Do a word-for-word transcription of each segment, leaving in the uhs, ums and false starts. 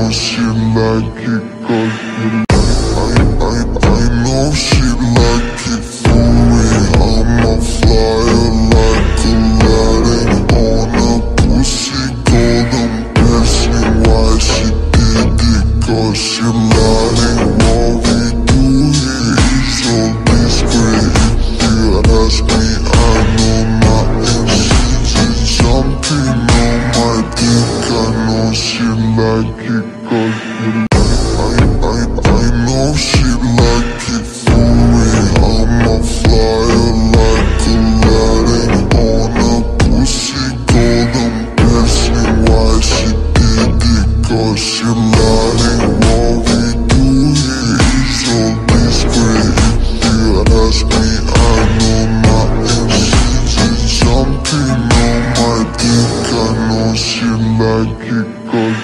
know she like it, cause I, I, I know she like it for me. I'm a flyer like Aladdin on a pussy golden blessing. Why she did it, cause she lying. What we do here is so discreet. If you ask me, I know nothing. She did something on my dick. I know she like it, cause I, I, I know she like it for me. I'm a flyer like Aladdin on a pussy golden blessing. Why she did it, cause she lying. What we do here is so discreet. If you ask me, I know nothing. She did something on my dick. I know she like it, cause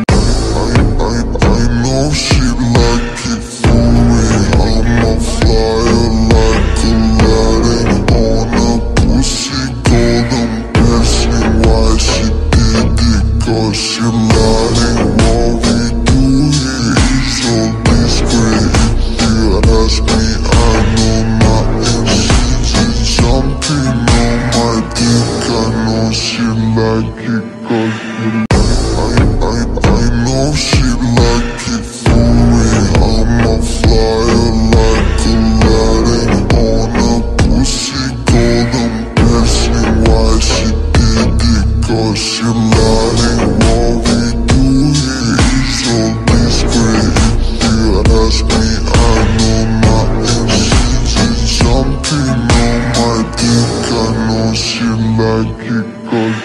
I, I, I know she like it for me. I'm a flyer like Aladdin on a pussy golden blessing. Why she did it, cause she lying. What we do here is so discreet. If you ask me, I know nothing. She did something on my dick. I know she like it, cause I, I, I know she like it for me. I'm a flyer like Aladdin on a pussy golden blessing. Why she did it, cause she lying. What we do here is so discreet. If you ask me, I know nothing. She did something on my dick. I know she like it, cause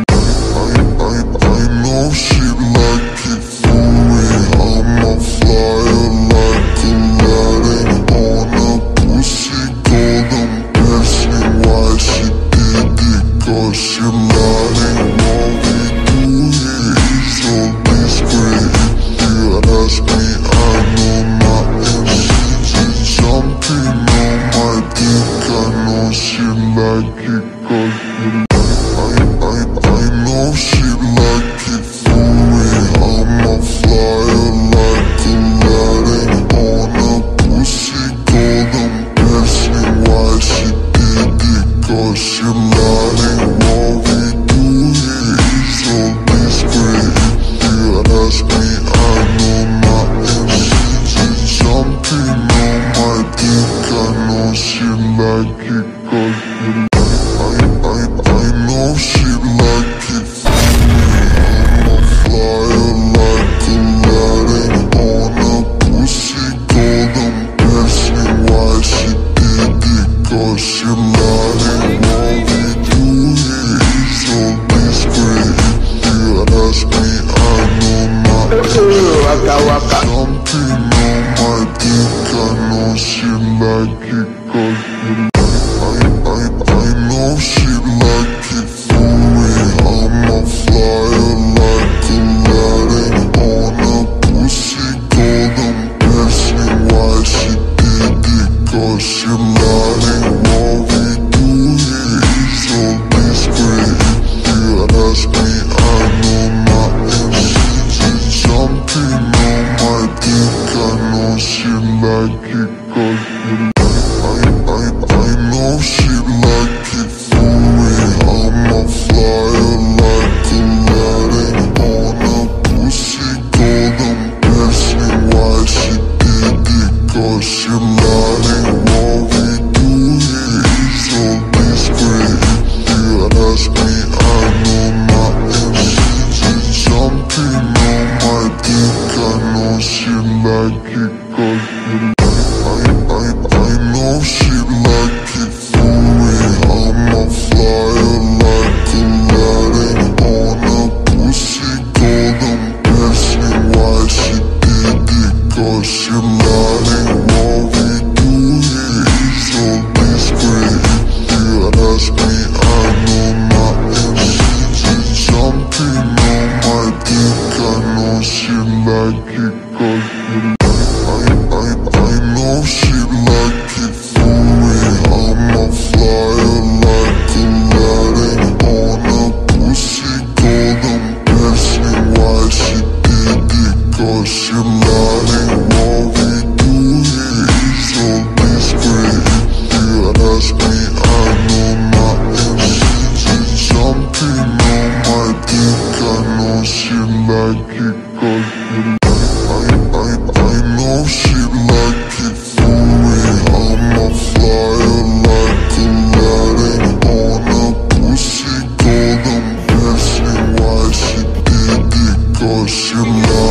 I, I, I know she like it for me. I'm a flyer like Aladdin on a pussy golden blessing. Why she did it, cause she lying. What we do here is so discreet. If you ask me, I know nothing. She did something on my dick. I know she like it, cause I, I, I know she like it for me. I'm a flyer like Aladdin on a pussy golden blessing. Why she did it, cause she lying. What we do here is so discreet. If you ask me, I know nothing. She did something on my dick. I know she like it, cause I, I, I know she like it for me. I'm a flyer like Aladdin on a pussy golden blessing. Why she did it, cause she lying. What we do here is so discreet. If you ask me, I know nothing. Waka waka. Something on my dick. I know she like it, cause I, I, I know she like it for me. I'm a flyer like Aladdin on a pussy golden blessing. Why she did it, cause she lying. What we do here is so discreet. If you ask me, I know nothing. She did something on my dick. I know she like it, cause I, I, I know she like it for me. I'm a flyer like Aladdin on a pussy golden blessing. Why she did it, cause she lying. What we do here is so discreet. If you ask me, I know nothing. She did something on my dick. I know she like it, cause I, I, I know she like it for me. I'm a flyer like Aladdin on a pussy golden blessing. Why she did it, cause she lying. What we do here is so discreet. If you ask me, I know nothing. She did something on my dick. I know she like it, cause I, I, I know she like it for me. I'm a flyer like Aladdin on a pussy golden blessing. Why she did it, like it cause you I, I, I know she like it for me. I'm a flyer like Aladdin on a pussy golden blessing. Why she did it? Cause she like